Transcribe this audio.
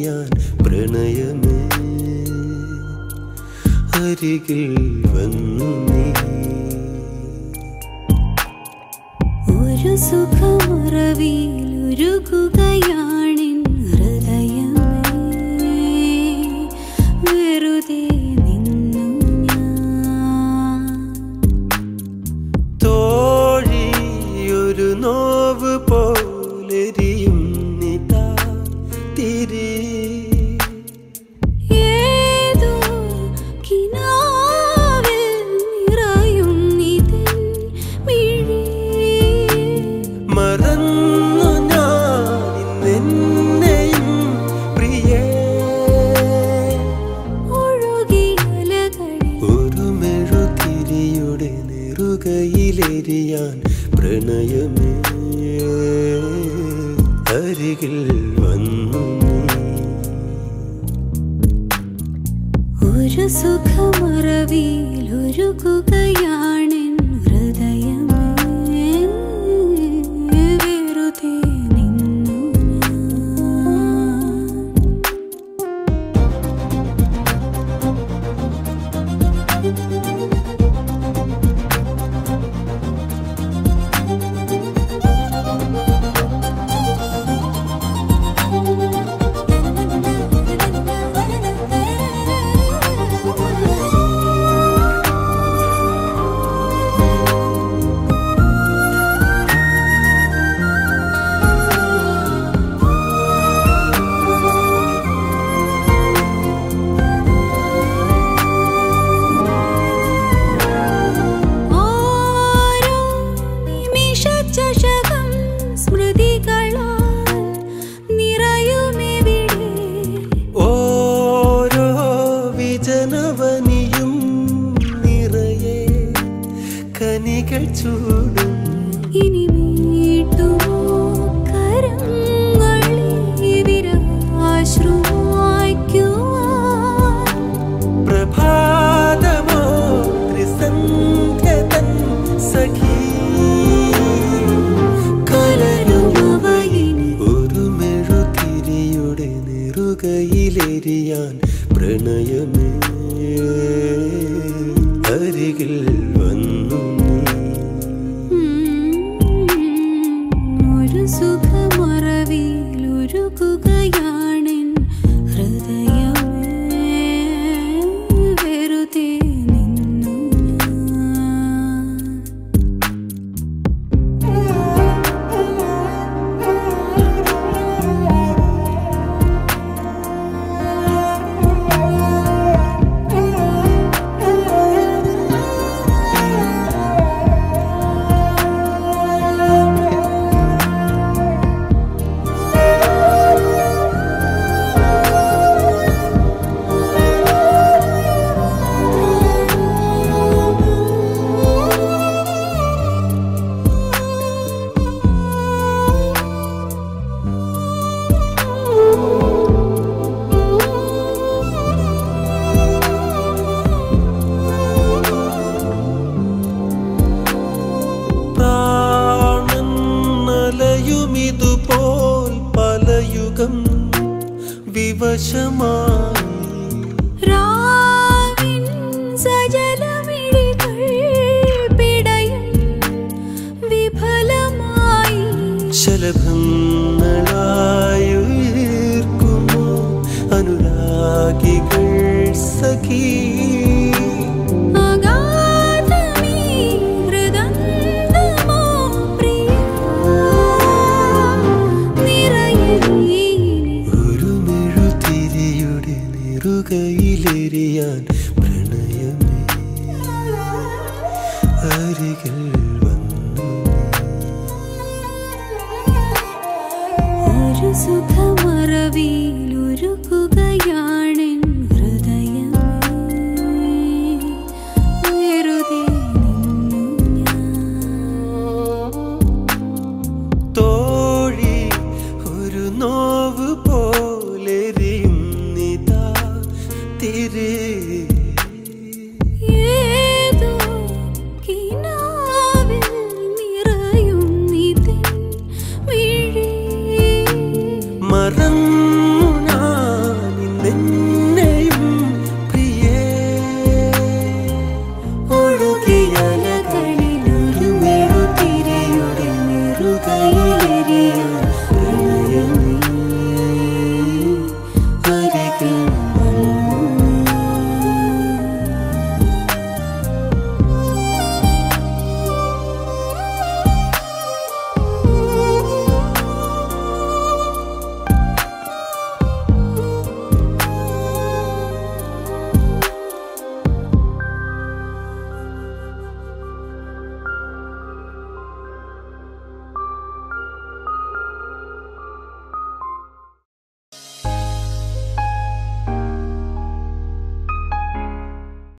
കയ്യിലെരിയാൻ പ്രണയമേ അരികിൽ വന്നു നീ. ഒരു സുഖമറവിയിലുരുകുകയാണിൻ ഹൃദയമേ വെറുതെ നിന്നു ഞാൻ. തോഴി ഒരു നോവ് പോലെരിയും നിതാ തിരി. ഏതോ കിനാവിൽ നിറയുന്നിതിൻ മിഴി. മറന്നു ഞാൻ ഇന്നെന്നെയും പ്രിയേ. ഒഴുകിയലകളിൽ ഒരു മെഴുതിരിയുടെ നെറുകയിലെരിയാൻ പ്രണയമേ അരികിൽ വന്നു നീ. ഒരു സുഖമറവിയിലുരുകുകയാണിൻ ഹൃദയമേ വെറുതെ നിന്നു ഓരോ നിമിഷചഷകം സ്മൃതികളാൽ നിറയുമെവിടെ. ഓരോ വിജനവനിയും നിറയെ കനികൾ ചൂടും. ഇനി മീട്ടുമോ കരങ്ങളെ വിരഹാശ്രുവായ്ക്കുവാൻ. പ്രഭാതമോ ത്രിസന്ധ്യതൻ സഖി കലരുമവയിനി ഒരു മെഴുതിരിയുടെ നെറുകയിലെരിയാൻ പ്രണയമേ അരികിൽ വന്നു നീ. ഒരു സുഖമറവിയിലുരുകുകയാണിൻ ഹൃദയമേ വെറുതെ നിന്നു ഞാൻ. പ്രാണൻ നലയുമിതുപോൽ പലയുഗം വിവശമായി. രാവിൻ സജലമിഴികൾ പിടയും വിഫലമായി. ശലഭങ്ങളായുയർക്കുമോ അനുരാഗികൾ സഖി. അഗാധമീ ഹൃദന്തമോ പ്രിയ നിറയലീ. ഒരു മെഴുതിരിയുടെ നെറുകയിലെരിയാൻ പ്രണയമേ അരികിൽ